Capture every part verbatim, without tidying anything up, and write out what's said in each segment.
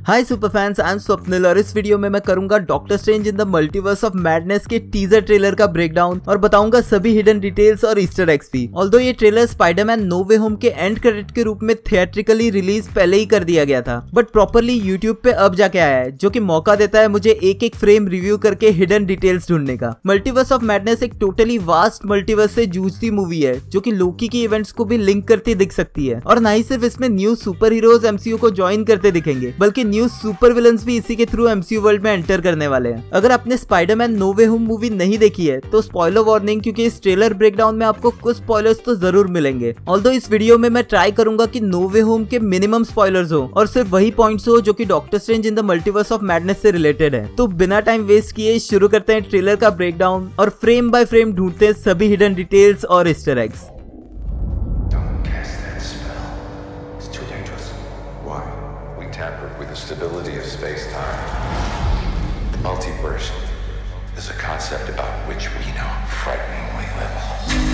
Hi super fans, I am Swapnil और इस video में मैं करूंगा Doctor Strange in the Multiverse of Madness के टीजर ट्रेलर का ब्रेकडाउन और बताऊंगा सभी हिडन डिटेल्स और ईस्टर एग्स भी। ऑल्दो ये trailer Spiderman No Way Home के एंड क्रेडिट के रूप में थिएट्रिकली रिलीज पहले ही कर दिया गया था, बट प्रॉपरली यूट्यूब पे अब जाके आया है, जो कि मौका देता है मुझे एक एक फ्रेम रिव्यू करके हिडन डिटेल्स ढूंढने का। मल्टीवर्स ऑफ मैडनेस एक टोटली वास्ट मल्टीवर्स से जूझती मूवी है, जो कि लोकी की इवेंट्स को भी लिंक करती दिख सकती है। और ना ही सिर्फ इसमें न्यू सुपर हीरोज एमसीयू को ज्वाइन करते दिखेंगे, बल्कि न्यू सुपर विलन्स भी इसी के थ्रू एमसीयू वर्ल्ड में एंटर करने वाले हैं। अगर आपने Spiderman No Way Home movie नहीं देखी है तो स्पॉइलर वार्निंग, क्योंकि इस ट्रेलर ब्रेकडाउन में आपको कुछ स्पॉयलर्स तो जरूर मिलेंगे। ऑल्दो इस वीडियो में मैं ट्राई करूंगा कि नो वे होम के मिनिमम स्पॉयलर्स हो और सिर्फ वही पॉइंट्स हो जो कि Doctor Strange in the Multiverse of Madness से रिलेटेड है। तो बिना टाइम वेस्ट किए शुरू करते हैं ट्रेलर का ब्रेकडाउन और फ्रेम बाय फ्रेम ढूंढते हैं सभी हिडन डिटेल्स और Easter eggs. Stability of space-time. The multiverse is a concept about which we know frighteningly little.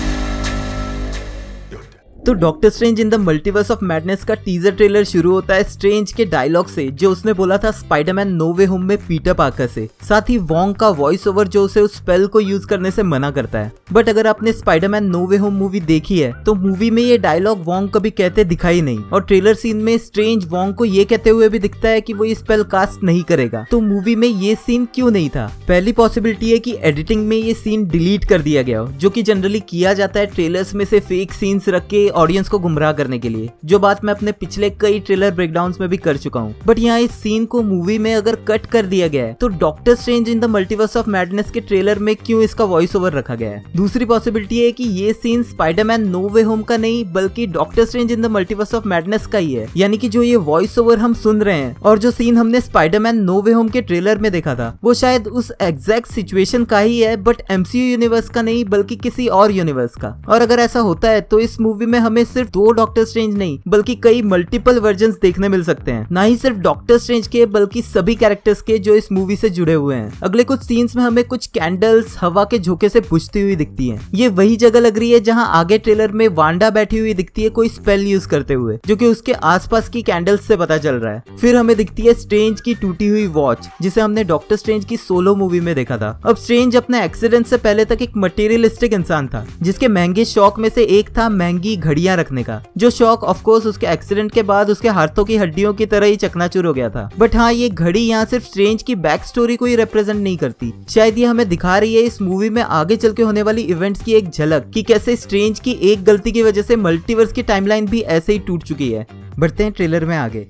तो Doctor Strange in the Multiverse of Madness का टीजर ट्रेलर शुरू होता है स्ट्रेंज के डायलॉग से, जो उसने बोला था स्पाइडरमैन नो वे होम में पीटर पार्कर से। साथ ही वोंग का वॉइस ओवर जो उसे उस स्पेल को यूज करने से मना करता है। बट अगर आपने Spiderman No Way Home movie देखी है तो मूवी में ये डायलॉग वोंग कभी कहते दिखाई नहीं, और ट्रेलर सीन में स्ट्रेंज वोंग को ये कहते हुए भी दिखता है कि वो ये स्पेल कास्ट नहीं करेगा। तो मूवी में ये सीन क्यों नहीं था? पहली पॉसिबिलिटी है कि एडिटिंग में ये सीन डिलीट कर दिया गया हो, जो कि जनरली किया जाता है ट्रेलर्स में से फेक सीन्स रख के ऑडियंस को गुमराह करने के लिए, जो बात मैं अपने पिछले कई ट्रेलर ब्रेकडाउन्स में भी कर चुका हूँ। बट यहाँ इस सीन को मूवी में अगर कट कर दिया गया है तो Doctor Strange in the Multiverse of Madness के ट्रेलर में क्यों इसका वॉइस ओवर रखा गया है? दूसरी पॉसिबिलिटी है कि ये scene Spiderman No Way Home का नहीं बल्कि Doctor Strange in the Multiverse of Madness का ही है। यानी कि जो ये वॉइस ओवर हम सुन रहे हैं और जो सीन हमने स्पाइडरमैन नो वे होम के ट्रेलर में देखा था वो शायद उस एग्जैक्ट सिचुएशन का ही है, बट एमसीयू यूनिवर्स का नहीं बल्कि किसी और यूनिवर्स का। और अगर ऐसा होता है तो इस मूवी में हमें सिर्फ दो डॉक्टर स्ट्रेंज नहीं बल्कि कई मल्टीपल वर्जन्स देखने मिल सकते हैं। ना ही सिर्फ डॉक्टर स्ट्रेंज के बल्कि सभी कैरेक्टर्स के जो इस मूवी से जुड़े हुए हैं। अगले कुछ सीन्स में हमें कुछ कैंडल्स हवा के झोंके से बुझती हुई दिखती हैं। ये वही जगह लग रही है जहां आगे ट्रेलर में वांडा बैठी हुई दिखती है कोई स्पेल यूज करते हुए, जो कि उसके आसपास की कैंडल्स से पता चल रहा है। फिर हमें दिखती है स्ट्रेंज की टूटी हुई वॉच, जिसे हमने डॉक्टर स्ट्रेंज की सोलो मूवी में देखा था। अब स्ट्रेंज अपने एक्सीडेंट से पहले तक एक मटेरियलिस्टिक इंसान था, जिसके महंगे शौक में से एक था महंगी घड़ियां रखने का, जो शौक ऑफ कोर्स उसके एक्सीडेंट के बाद उसके हाथों की हड्डियों की तरह ही चकनाचूर हो गया था। बट हाँ, ये घड़ी यहाँ सिर्फ स्ट्रेंज की बैक स्टोरी को ही रिप्रेजेंट नहीं करती, शायद ये हमें दिखा रही है इस मूवी में आगे चल के होने वाली इवेंट्स की एक झलक, कि कैसे स्ट्रेंज की एक गलती की वजह से मल्टीवर्स की टाइमलाइन भी ऐसे ही टूट चुकी है। बढ़ते हैं ट्रेलर में आगे।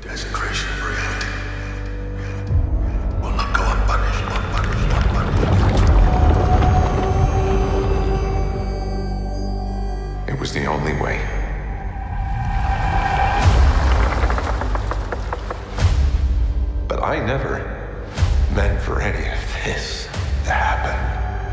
It was the only way. But I never meant for any of this to happen.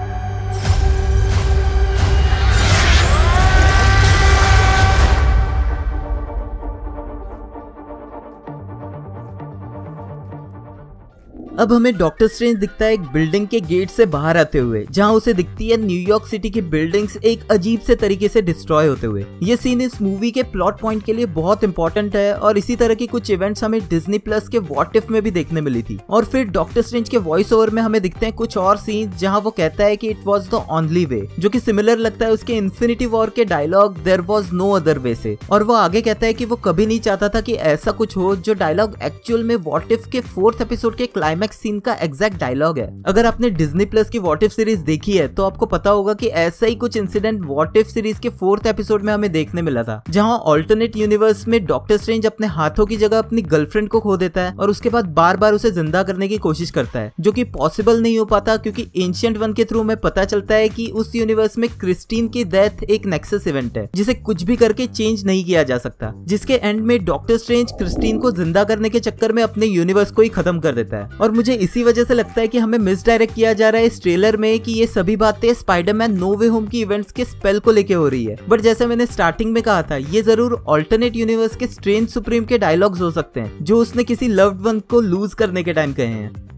अब हमें डॉक्टर स्ट्रेंज दिखता है एक बिल्डिंग के गेट से बाहर आते हुए, जहां उसे दिखती है न्यूयॉर्क सिटी की बिल्डिंग्स एक अजीब से तरीके से डिस्ट्रॉय होते हुए। ये सीन इस मूवी के प्लॉट पॉइंट के लिए बहुत इंपॉर्टेंट है और इसी तरह की कुछ इवेंट्स हमें डिज्नी प्लस के व्हाट इफ में भी देखने मिली थी। और फिर डॉक्टर स्ट्रेंज के वॉइस ओवर में हमें दिखते हैं कुछ और सीन जहाँ वो कहता है कि it was the only way, जो कि सिमिलर लगता है उसके इन्फिनिटी वॉर के dialogue there was no other way से। और वो आगे कहता है कि वो कभी नहीं चाहता था कि ऐसा कुछ हो, जो डायलॉग एक्चुअल में व्हाट इफ के फोर्थ एपिसोड के क्लाइमैक्स सीन का एग्जैक्ट डायलॉग है। अगर आपने डिज्नी प्लस की व्हाट इफ सीरीज देखी है तो आपको पता होगा कि ऐसा ही कुछ इंसिडेंट व्हाट इफ सीरीज के फोर्थ एपिसोड में हमें देखने मिला था, जहां ऑल्टरनेट यूनिवर्स में डॉक्टर स्ट्रेंज अपने हाथों की जगह अपनी गर्लफ्रेंड को खो देता है और उसके बाद बार बार उसे जिंदा करने की कोशिश करता है, जो कि पॉसिबल नहीं हो पाता, क्योंकि एंशिएंट वन के थ्रू हमें पता चलता है कि उस यूनिवर्स में क्रिस्टीन की डेथ एक नेक्सस इवेंट है, जिसे कुछ भी करके चेंज नहीं किया जा सकता, जिसके एंड में डॉक्टर स्ट्रेंज क्रिस्टीन को जिंदा करने के चक्कर में अपने यूनिवर्स को ही खत्म कर देता है। और मुझे इसी वजह से लगता है कि हमें मिसडायरेक्ट किया जा रहा है इस ट्रेलर में कि ये सभी बातें स्पाइडरमैन नो वे होम की इवेंट्स के स्पेल को लेके हो रही है। बट जैसे मैंने स्टार्टिंग में कहा था, ये जरूर ऑल्टरनेट यूनिवर्स के स्ट्रेंज सुप्रीम के डायलॉग्स हो सकते हैं, जो उसने किसी लव्ड वन को लूज करने के टाइम कहे हैं।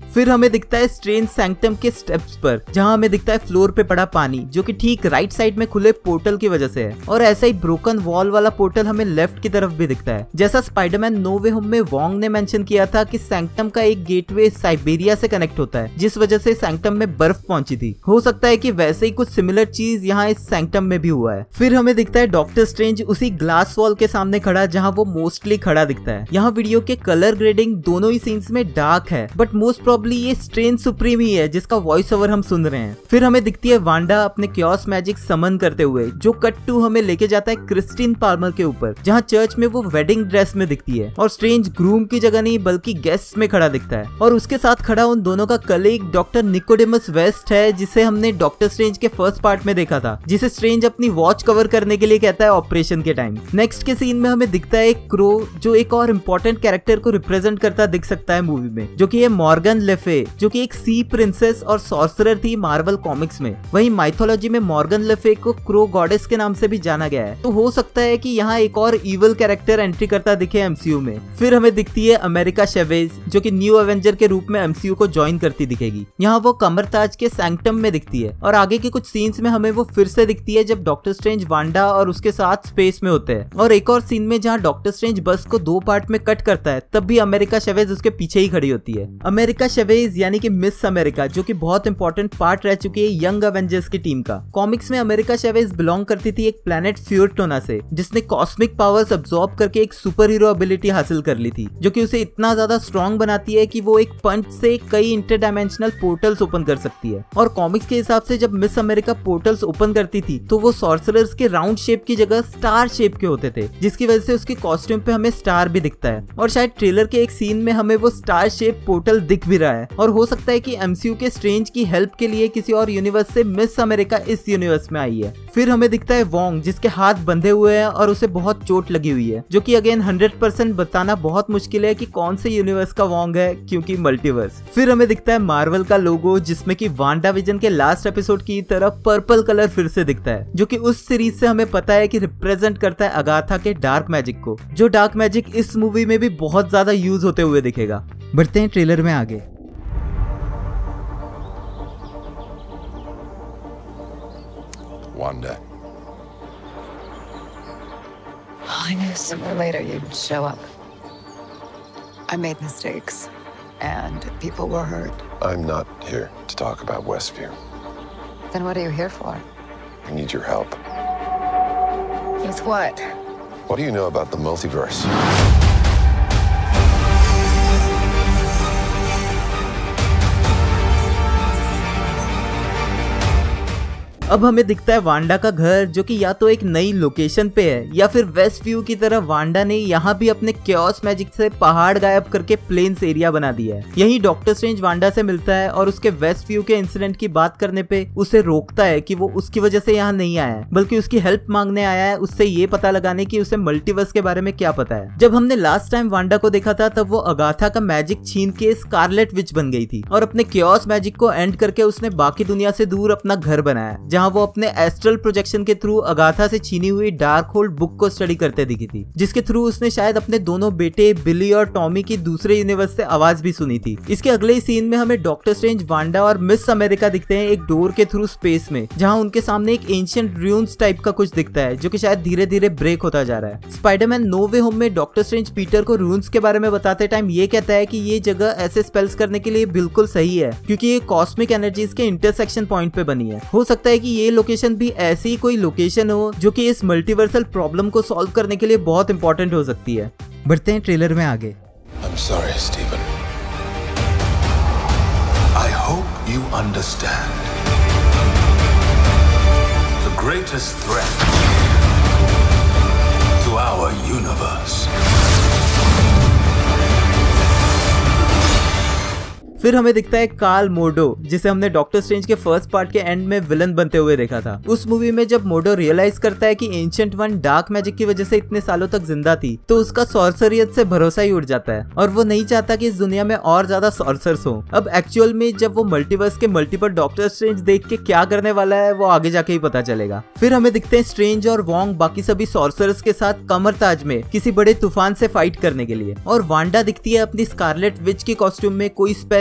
फिर हमें दिखता है स्ट्रेंज सैंक्टम के स्टेप्स पर, जहाँ हमें दिखता है फ्लोर पे पड़ा पानी जो कि ठीक राइट साइड में खुले पोर्टल की वजह से है, और ऐसा ही ब्रोकन वॉल वाला पोर्टल हमें लेफ्ट की तरफ भी दिखता है। जैसा स्पाइडरमैन नो वे होम में वोंग ने मेंशन किया था कि सैंक्टम का एक गेटवे साइबेरिया से कनेक्ट होता है, जिस वजह से सैंक्टम में बर्फ पहुंची थी। हो सकता है कि वैसे ही कुछ सिमिलर चीज यहाँ इस सैंक्टम में भी हुआ है। फिर हमें दिखता है डॉक्टर स्ट्रेंज उसी ग्लास वॉल के सामने खड़ा जहाँ वो मोस्टली खड़ा दिखता है। यहाँ वीडियो के कलर ग्रेडिंग दोनों ही सीन्स में डार्क है, बट मोस्ट प्रोबेबली ये स्ट्रेंज सुप्रीम ही है जिसका वॉइस ओवर हम सुन रहे हैं। फिर हमें दिखती है वांडा अपने क्योस मैजिक समन करते हुए, जो कट टू हमें लेके जाता है क्रिस्टीन पाल्मर के ऊपर, जहाँ चर्च में वो वेडिंग ड्रेस में दिखती है और स्ट्रेंज ग्रूम की जगह नहीं बल्कि गेस्ट में खड़ा दिखता है, और उसके साथ खड़ा उन दोनों का कलीग डॉक्टर निकोडेमस वेस्ट है, जिसे हमने डॉक्टर स्ट्रेंज के फर्स्ट पार्ट में देखा था, जिसे स्ट्रेंज अपनी वॉच कवर करने के लिए कहता है ऑपरेशन के टाइम। नेक्स्ट के सीन में हमें दिखता है एक क्रो, जो एक और इम्पोर्टेंट कैरेक्टर को रिप्रेजेंट करता दिख सकता है मूवी में, जो कि है मॉर्गन ले फे, जो कि एक सी प्रिंसेस और सॉर्सरर थी मार्वल कॉमिक्स में। वहीं माइथोलॉजी में मॉर्गन ले फे को क्रो गॉडेस के नाम से भी जाना गया है, तो हो सकता है कि यहाँ एक और इवल कैरेक्टर एंट्री करता दिखे एमसीयू में। फिर हमें दिखती है अमेरिका शेवेज, जो कि न्यू एवेंजर के रूप में एमसीयू को ज्वाइन करती दिखेगी। यहाँ वो कमरताज के सैंक्टम में दिखती है, और आगे के कुछ सीन्स में हमें वो फिर से दिखती है जब डॉक्टर स्ट्रेंज वांडा और उसके साथ स्पेस में होते हैं। और एक और सीन में जहाँ डॉक्टर स्ट्रेंज बस को दो पार्ट में कट करता है, तब भी अमेरिका शेवेज उसके पीछे ही खड़ी होती है। अमेरिका शेवेज यानी कि मिस अमेरिका, जो कि बहुत इंपॉर्टेंट पार्ट रह चुकी है यंग एवेंजर्स की टीम का। कॉमिक्स में अमेरिका शेवेज बिलोंग करती थी एक प्लेनेट फ्यूरटोना से, जिसने कॉस्मिक पावर्स अब्सॉर्ब करके एक सुपर हीरो एबिलिटी हासिल कर ली थी, जो कि उसे इतना ज्यादा स्ट्रॉन्ग बनाती है कि वो एक पंच से कई इंटरडायमेंशनल पोर्टल्स ओपन कर सकती है। और कॉमिक्स के हिसाब से जब मिस अमेरिका पोर्टल्स ओपन करती थी तो वो सॉर्सरर्स के राउंड शेप की जगह स्टार शेप के होते थे, जिसकी वजह से उसके कॉस्ट्यूम पे हमें स्टार भी दिखता है, और शायद ट्रेलर के एक सीन में हमें वो स्टार शेप पोर्टल दिख भी रहा है। और हो सकता है कि एमसीयू के स्ट्रेंज की हेल्प के लिए किसी और यूनिवर्स से मिस अमेरिका इस यूनिवर्स में आई है। फिर हमें दिखता है वोंग, जिसके हाथ बंधे हुए हैं और उसे बहुत चोट लगी हुई है, जो कि अगेन हंड्रेड परसेंट बताना बहुत मुश्किल है कि कौन से यूनिवर्स का वोंग है, क्योंकि मल्टीवर्स। फिर हमें दिखता है मार्वल का लोगो, जिसमें कि वांडा विजन के लास्ट एपिसोड की तरह पर्पल कलर फिर से दिखता है, जो कि उस सीरीज से हमें पता है कि रिप्रेजेंट करता है अगाथा के डार्क मैजिक को, जो डार्क मैजिक इस मूवी में भी बहुत ज्यादा यूज होते हुए दिखेगा। बढ़ते हैं ट्रेलर में आगे। Wanda. I knew sooner or later you'd show up. I made mistakes, and people were hurt. I'm not here to talk about Westview. Then what are you here for? I need your help. With what? What do you know about the multiverse? अब हमें दिखता है Wanda का घर, जो कि या तो एक नई लोकेशन पे है या फिर वेस्ट व्यू की तरह वांडा ने यहाँ भी अपने क्योस मैजिक से पहाड़ गायब करके प्लेन्स एरिया बना दिया है। यही डॉक्टर स्ट्रेंज वांडा से मिलता है और उसके वेस्ट व्यू के इंसिडेंट की बात करने पे उसे रोकता है कि वो उसकी वजह से यहाँ नहीं आया है, बल्कि उसकी हेल्प मांगने आया है, उससे ये पता लगाने की उसे मल्टीवर्स के बारे में क्या पता है। जब हमने लास्ट टाइम वांडा को देखा था तब वो अगाथा का मैजिक छीन के स्कारलेट विच बन गई थी और अपने क्योस मैजिक को एंड करके उसने बाकी दुनिया से दूर अपना घर बनाया, जहाँ वो अपने एस्ट्रल प्रोजेक्शन के थ्रू अगाथा से छीनी हुई डार्क होल्ड बुक को स्टडी करते दिखी थी, जिसके थ्रू उसने शायद अपने दोनों बेटे बिली और टॉमी की दूसरे यूनिवर्स से आवाज भी सुनी थी। इसके अगले ही सीन में हमें डॉक्टर स्ट्रेंज, वांडा और मिस अमेरिका दिखते हैं एक डोर के थ्रू स्पेस में, जहाँ उनके सामने एक एंशिएंट रून्स टाइप का कुछ दिखता है, जो कि शायद धीरे धीरे ब्रेक होता जा रहा है। स्पाइडरमैन नो वे होम में डॉक्टर स्ट्रेंज पीटर को रून्स के बारे में बताते टाइम ये कहता है कि ये जगह ऐसे स्पेल्स करने के लिए बिल्कुल सही है, क्योंकि ये कॉस्मिक एनर्जीज के इंटरसेक्शन पॉइंट पे बनी है। हो सकता है कि ये लोकेशन भी ऐसी कोई लोकेशन हो जो कि इस मल्टीवर्सल प्रॉब्लम को सॉल्व करने के लिए बहुत इंपॉर्टेंट हो सकती है। बढ़ते हैं ट्रेलर में आगे। I'm sorry, Stephen. I hope you understand. The greatest threat to our universe. फिर हमें दिखता है कार्ल मोर्डो, जिसे हमने डॉक्टर स्ट्रेंज के फर्स्ट पार्ट के एंड में विलन बनते हुए देखा था। उस मूवी में जब मोर्डो रियलाइज करता है कि एंशिएंट वन डार्क मैजिक की वजह से इतने सालों तक जिंदा थी, तो उसका सॉर्सरियत से भरोसा ही उड़ जाता है और वो नहीं चाहता कि इस दुनिया में और ज्यादा सॉर्सर्स हो। अब एक्चुअल में जब वो मल्टीवर्स के मल्टीपल डॉक्टर स्ट्रेंज देख के क्या करने वाला है वो आगे जाके ही पता चलेगा। फिर हमें दिखते हैं स्ट्रेंज और वोंग बाकी सभी सॉर्सरर्स के साथ कमरताज में किसी बड़े तूफान से फाइट करने के लिए, और वांडा दिखती है अपनी स्कारलेट विच की कॉस्ट्यूम में कोई स्पेल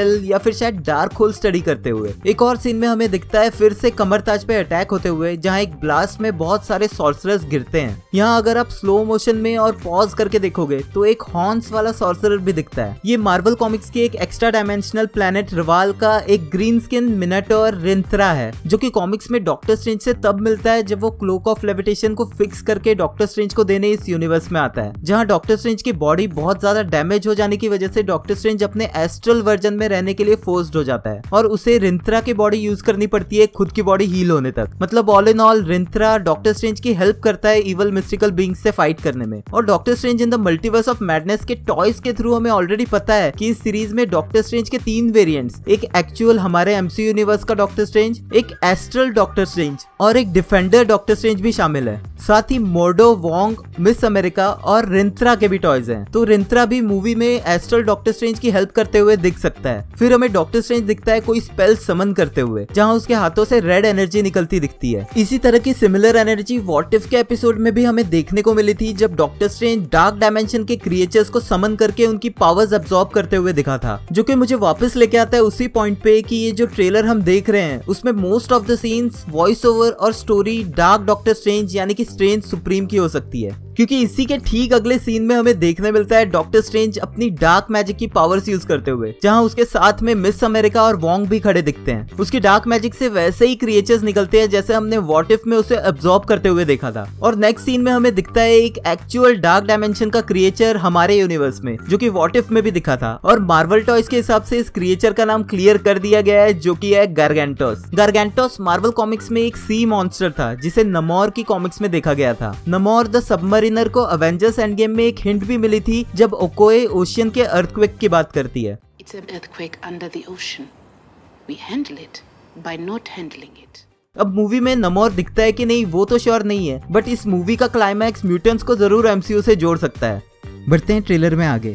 स्पेल या फिर शायद डार्क होल स्टडी करते हुए। एक और सीन में हमें दिखता है फिर से कमरताज पे अटैक होते हुए, जहाँ एक ब्लास्ट में बहुत सारे सॉर्सरर्स गिरते हैं। यहाँ अगर आप स्लो मोशन में और पॉज करके देखोगे तो एक हॉर्न्स वाला सॉर्सरर भी दिखता है। ये मार्वल कॉमिक्स की एक एक्स्ट्रा डायमेंशनल प्लेनेट रिवाल का एक ग्रीन स्किन मिनाटोर रिंथरा है, जो कि कॉमिक्स में डॉक्टर स्ट्रेंज से तब मिलता है जब वो क्लोक ऑफ लेविटेशन को फिक्स करके डॉक्टर स्ट्रेंज को देने इस यूनिवर्स में आता है, जहाँ डॉक्टर स्ट्रेंज की बॉडी बहुत ज्यादा डैमेज हो जाने की वजह से डॉक्टर स्ट्रेंज अपने एस्ट्रल वर्जन में रहने के लिए फोर्स्ड हो जाता है और उसे रिंथरा की बॉडी यूज करनी पड़ती है खुद की बॉडी हील होने तक। मतलब all in all Rintrah Doctor Strange की हेल्प करता है इवल मिस्टिकल बीइंग्स से फाइट करने में। और Doctor Strange in the Multiverse of Madness के टॉयज के थ्रू हमें ऑलरेडी पता है कि इस सीरीज में डॉक्टर स्ट्रेंज के तीन वेरिएंट्स, एक एक्चुअल हमारे एमसीयू यूनिवर्स का डॉक्टर स्ट्रेंज, एक एस्ट्रल डॉक्टर स्ट्रेंज और एक डिफेंडर डॉक्टर स्ट्रेंज भी शामिल है। साथ ही मोर्डो, वोंग, मिस अमेरिका और रिंथरा के भी टॉयज हैं। तो रिंथरा भी मूवी में एस्ट्रल डॉक्टर स्ट्रेंज की हेल्प करते हुए दिख सकता है। फिर हमें डॉक्टर स्ट्रेंज दिखता है कोई स्पेल समन करते हुए, जहां उसके हाथों से रेड एनर्जी निकलती दिखती है। इसी तरह की सिमिलर एनर्जी व्हाट इफ के एपिसोड में भी हमें देखने को मिली थी, जब डॉक्टर स्ट्रेंज डार्क डायमेंशन के क्रिएचर्स को समन करके उनकी पावर्स अब्सॉर्ब करते हुए दिखा था। जो कि मुझे वापस लेके आता है उसी पॉइंट पे कि ये जो ट्रेलर हम देख रहे हैं उसमें most of the scenes, voice over और स्टोरी डार्क डॉक्टर स्ट्रेंज यानी कि स्ट्रेंज सुप्रीम की हो सकती है, क्योंकि इसी के ठीक अगले सीन में हमें देखने मिलता है डॉक्टर स्ट्रेंज अपनी डार्क मैजिक की पावर्स यूज करते हुए, जहां उसके साथ में मिस अमेरिका और वोंग भी खड़े दिखते हैं। उसकी डार्क मैजिक से वैसे ही क्रिएचर्स निकलते हैं जैसे हमने व्हाट इफ में उसे अब्सॉर्ब करते हुए देखा था। और नेक्स्ट सीन में हमें दिखता है एक एक्चुअल डार्क डायमेंशन का क्रिएचर हमारे यूनिवर्स में, जो कि व्हाट इफ में भी दिखा था। और मार्वल टॉयज के हिसाब से इस क्रिएचर का नाम क्लियर कर दिया गया है, जो कि है गारगेंटोस। गारगेंटोस मार्वल कॉमिक्स में एक सी मॉन्स्टर था जिसे नमोर की कॉमिक्स में देखा गया था। नमोर द सबमरीनर को अवेंजर्स एंड गेम में एक हिंट भी मिली थी जब ओकोए ओशियन के अर्थक्वेक की बात करती है। It's an earthquake under the ocean. We handle it by not handling it. अब मूवी में नमोर दिखता है कि नहीं वो तो श्योर नहीं है, बट इस मूवी का क्लाइमैक्स म्यूटेंट्स को जरूर एमसीयू से जोड़ सकता है। बढ़ते हैं ट्रेलर में आगे।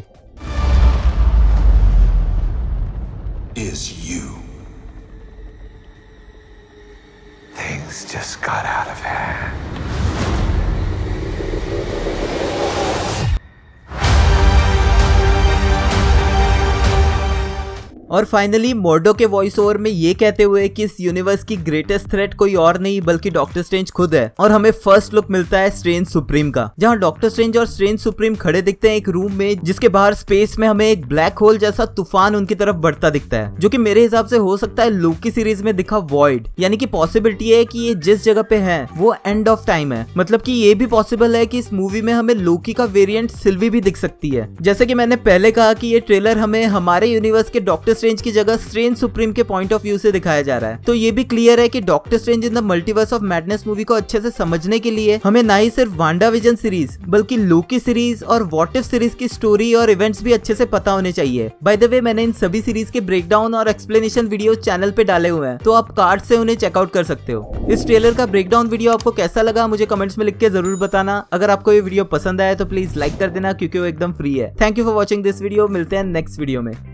Is you. Things just got out of hand. और फाइनली मोर्डो के वॉइस ओवर में ये कहते हुए कि इस यूनिवर्स की ग्रेटेस्ट थ्रेट कोई और नहीं बल्कि डॉक्टर स्ट्रेंज खुद है। और हमें फर्स्ट लुक मिलता है स्ट्रेंज सुप्रीम का, जहां डॉक्टर स्ट्रेंज और स्ट्रेंज सुप्रीम खड़े दिखते हैं एक रूम में, जिसके बाहर स्पेस में हमें एक ब्लैक होल जैसा तूफान उनकी तरफ बढ़ता दिखता है, जो कि मेरे हिसाब से हो सकता है लोकी सीरीज में दिखा वॉइड। यानी कि पॉसिबिलिटी है कि ये जिस जगह पे है वो एंड ऑफ टाइम है। मतलब कि ये भी पॉसिबल है कि इस मूवी में हमें लोकी का वेरिएंट सिल्वी भी दिख सकती है। जैसे कि मैंने पहले कहा कि ये ट्रेलर हमें हमारे यूनिवर्स के डॉक्टर स्ट्रेंज की जगह स्ट्रेंज सुप्रीम के पॉइंट ऑफ व्यू से दिखाया जा रहा है। तो ये भी क्लियर है कि Doctor Strange in the Multiverse of Madness movie को अच्छे से समझने के लिए हमें ना ही सिर्फ वांडा विजन सीरीज बल्कि लोकी सीरीज और व्हाट इफ सीरीज की स्टोरी और इवेंट्स भी अच्छे से पता होने चाहिए। बाय द वे मैंने इन सभी सीरीज के ब्रेकडाउन और एक्सप्लेनेशन वीडियो चैनल पे डाले हुए हैं, तो आप कार्ड से उन्हें चेकआउट कर सकते हो। इस ट्रेलर का ब्रेकडाउन वीडियो आपको कैसा लगा मुझे कमेंट्स में लिख के जरूर बताना। अगर आपको ये वीडियो पसंद आया तो प्लीज लाइक कर देना, क्योंकि वो एकदम फ्री है। Thank you for watching this video. मिलते हैं नेक्स्ट वीडियो में।